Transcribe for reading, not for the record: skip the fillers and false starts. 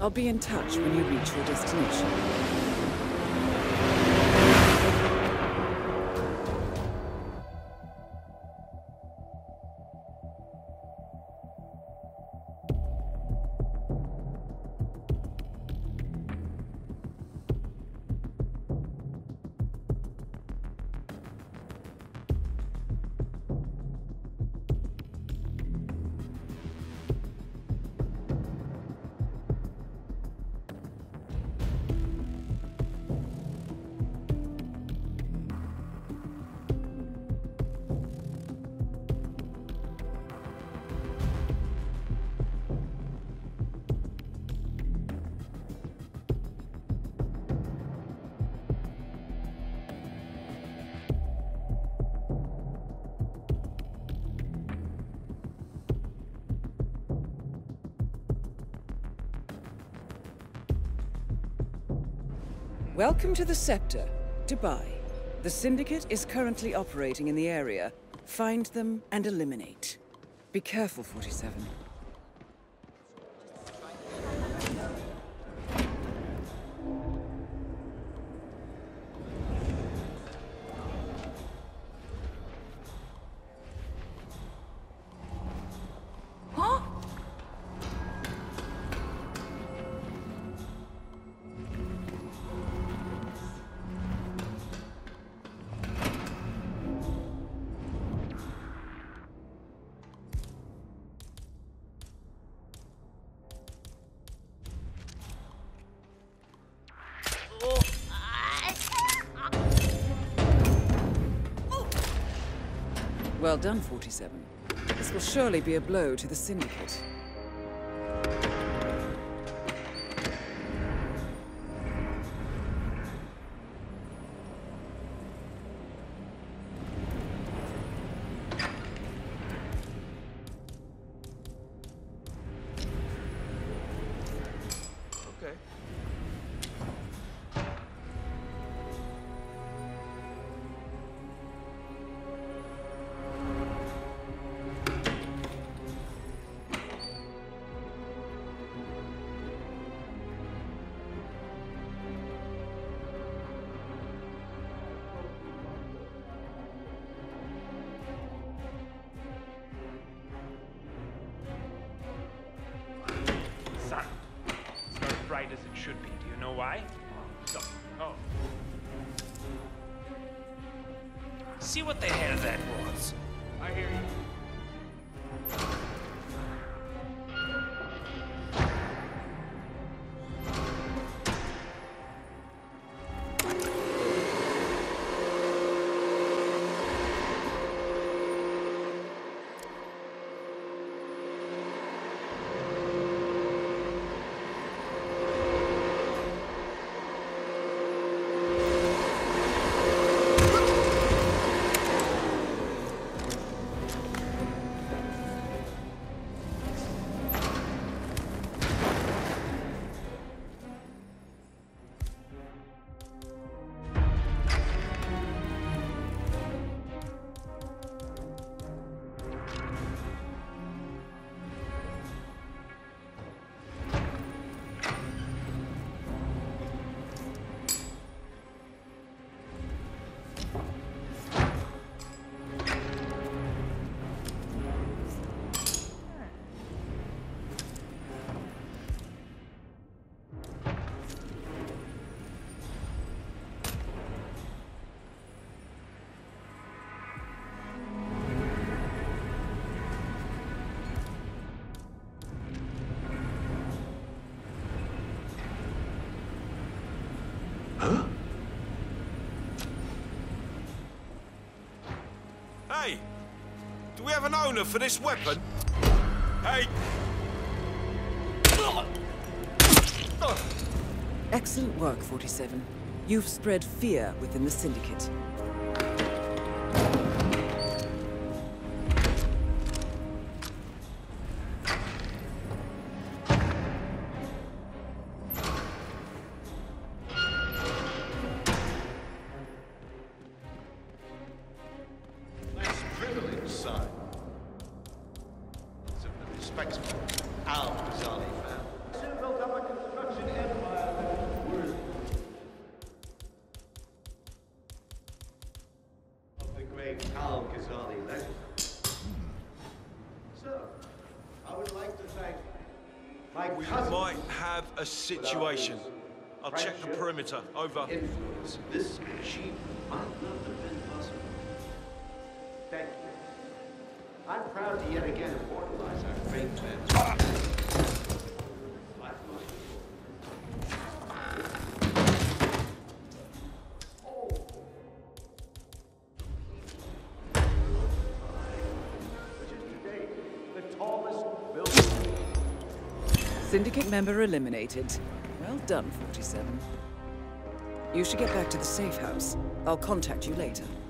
I'll be in touch when you reach your destination. Welcome to the Scepter, Dubai. The Syndicate is currently operating in the area. Find them and eliminate. Be careful, 47. Well done, 47. This will surely be a blow to the Syndicate. As it should be. Do you know why? Stop. Oh. See what the hell that was. I hear you. Hey! Do we have an owner for this weapon? Hey! Excellent work, 47. You've spread fear within the Syndicate. Respectable, Al Ghazali fan. Soon built up a construction We might have a situation. I'll check the perimeter. Over. Influence. This achievement might not have been possible. Thank you. I'm proud to yet again immortalize our great man. Syndicate member eliminated. Well done, 47. You should get back to the safe house. I'll contact you later.